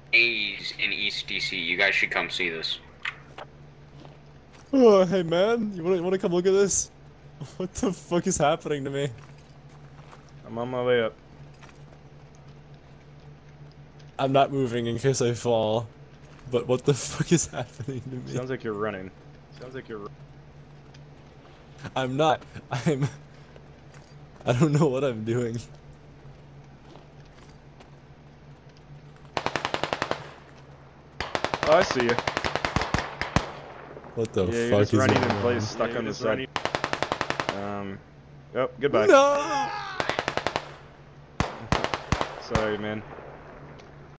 A's in East DC. You guys should come see this. Oh, hey man, you wanna come look at this? What the fuck is happening to me? I'm on my way up. I'm not moving in case I fall. But what the fuck is happening to me? Sounds like you're running. Sounds like you're. I'm not. I don't know what I'm doing. Oh, I see you. What the Yeah, you're fuck just is running going in place, on? stuck on the side. Oh, goodbye. No! Sorry, man.